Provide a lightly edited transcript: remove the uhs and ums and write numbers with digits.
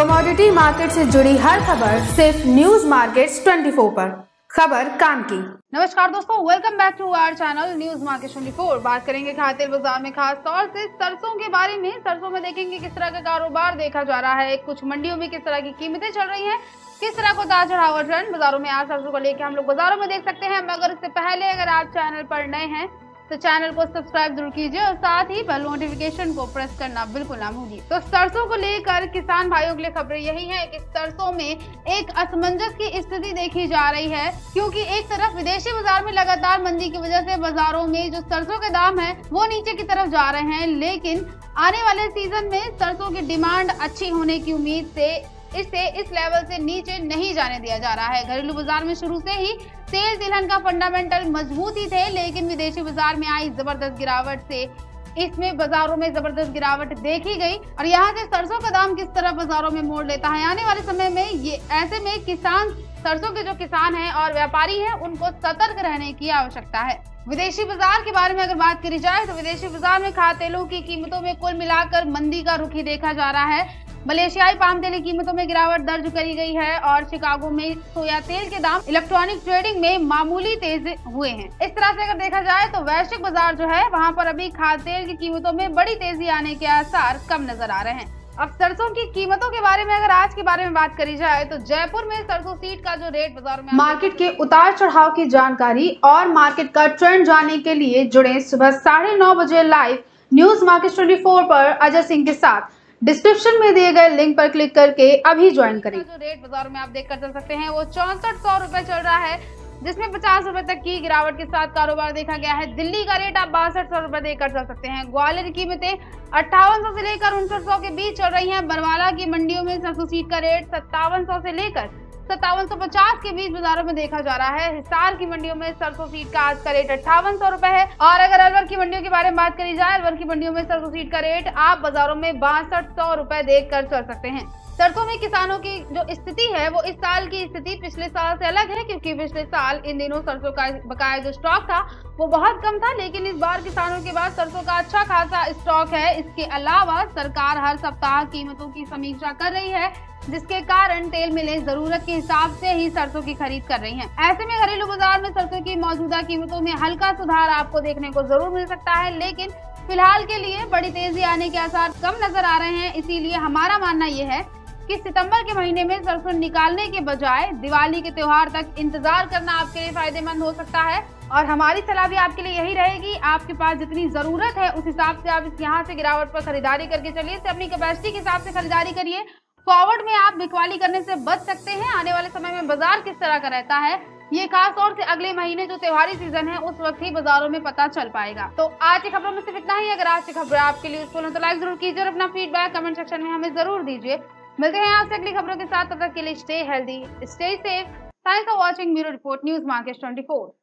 Commodity market से जुड़ी हर खबर सिर्फ न्यूज मार्केट्स 24 पर। खबर काम की। नमस्कार दोस्तों, welcome back to our channel news market 24। बात करेंगे खाद्य बाजार में खास तौर से सरसों के बारे में। सरसों में देखेंगे किस तरह का कारोबार देखा जा रहा है, कुछ मंडियों में किस तरह की कीमतें चल रही हैं, किस तरह का उतार चढ़ाव ट्रेंड बाजारों में आज सरसों को लेकर हम लोग बाजारों में देख सकते हैं। मगर इससे पहले अगर आप चैनल पर नए हैं तो चैनल को सब्सक्राइब जरूर कीजिए और साथ ही बेल नोटिफिकेशन को प्रेस करना बिल्कुल ना भूलिए। तो सरसों को लेकर किसान भाइयों के लिए खबर यही है कि सरसों में एक असमंजस की स्थिति देखी जा रही है, क्योंकि एक तरफ विदेशी बाजार में लगातार मंदी की वजह से बाजारों में जो सरसों के दाम है वो नीचे की तरफ जा रहे हैं, लेकिन आने वाले सीजन में सरसों की डिमांड अच्छी होने की उम्मीद से इसे इस लेवल से नीचे नहीं जाने दिया जा रहा है। घरेलू बाजार में शुरू से ही तेल तिलहन का फंडामेंटल मजबूत ही थे, लेकिन विदेशी बाजार में आई जबरदस्त गिरावट से इसमें बाजारों में जबरदस्त गिरावट देखी गई। और यहाँ से सरसों का दाम किस तरह बाजारों में मोड़ लेता है आने वाले समय में, ये ऐसे में किसान सरसों के जो किसान हैं और व्यापारी हैं उनको सतर्क रहने की आवश्यकता है। विदेशी बाजार के बारे में अगर बात करी जाए तो विदेशी बाजार में खाद्य तेलों की कीमतों में कुल मिलाकर मंदी का रुख ही देखा जा रहा है। मलेशियाई पाम तेल की कीमतों में गिरावट दर्ज करी गई है और शिकागो में सोया तेल के दाम इलेक्ट्रॉनिक ट्रेडिंग में मामूली तेज हुए हैं। इस तरह से अगर देखा जाए तो वैश्विक बाजार जो है वहां पर अभी खाद्य तेल की कीमतों में बड़ी तेजी आने के आसार कम नजर आ रहे हैं। अब सरसों की कीमतों के बारे में अगर आज के बारे में बात करी जाए तो जयपुर में सरसों सीड का जो रेट बाजार में मार्केट के उतार चढ़ाव की जानकारी और मार्केट का ट्रेंड जानने के लिए जुड़े सुबह 9:30 बजे लाइव न्यूज मार्केट 24 पर अजय सिंह के साथ। डिस्क्रिप्शन में दिए गए लिंक पर क्लिक करके अभी ज्वाइन करें। जो रेट बाजार में आप देखकर चल सकते हैं वो 6400 रुपए चल रहा है, जिसमें 50 रुपए तक की गिरावट के साथ कारोबार देखा गया है। दिल्ली का रेट आप 6200 रुपए देकर चल सकते हैं। ग्वालियर की कीमतें 5800 से लेकर 5900 के बीच चल रही हैं। बरवाला की मंडियों में सरसों सीड का रेट 5700 से लेकर 5750 के बीच बाजारों में देखा जा रहा है। हिसार की मंडियों में सरसों सीड का आज का रेट 5800 रुपए है। और अगर अलवर की मंडियों के बारे में बात करी जाए, अलवर की मंडियों में सरसों सीड का रेट आप बाजारों में 6200 रुपए देखकर चल सकते हैं। सरसों में किसानों की जो स्थिति है वो इस साल की स्थिति पिछले साल से अलग है, क्योंकि पिछले साल इन दिनों सरसों का बकाया जो स्टॉक था वो बहुत कम था, लेकिन इस बार किसानों के पास सरसों का अच्छा खासा स्टॉक है। इसके अलावा सरकार हर सप्ताह कीमतों की समीक्षा कर रही है, जिसके कारण तेल मिलें जरूरत के हिसाब से ही सरसों की खरीद कर रही हैं। ऐसे में घरेलू बाजार में सरसों की मौजूदा कीमतों में हल्का सुधार आपको देखने को जरूर मिल सकता है, लेकिन फिलहाल के लिए बड़ी तेजी आने के आसार कम नजर आ रहे हैं। इसीलिए हमारा मानना यह है कि सितंबर के महीने में सरसों निकालने के बजाय दिवाली के त्योहार तक इंतजार करना आपके लिए फायदेमंद हो सकता है। और हमारी सलाह भी आपके लिए यही रहेगी, आपके पास जितनी जरूरत है उस हिसाब से आप यहाँ से गिरावट पर खरीदारी करके चलिए, अपनी कैपेसिटी के हिसाब से खरीदारी करिए। फॉरवर्ड में आप बिकवाली करने से बच सकते हैं। आने वाले समय में बाजार किस तरह का रहता है ये खास तौर से अगले महीने जो त्योहारी सीजन है उस वक्त ही बाजारों में पता चल पाएगा। तो आज की खबरों में सिर्फ इतना ही। अगर आज की खबर आपके लिए यूजफुल हो तो लाइक जरूर कीजिए और अपना फीडबैक कमेंट सेक्शन में हमें जरूर दीजिए। मिलते हैं आपसे अगली खबरों के साथ, तब तक के लिए stay healthy, stay safe. Thanks for watching bureau report news market 24।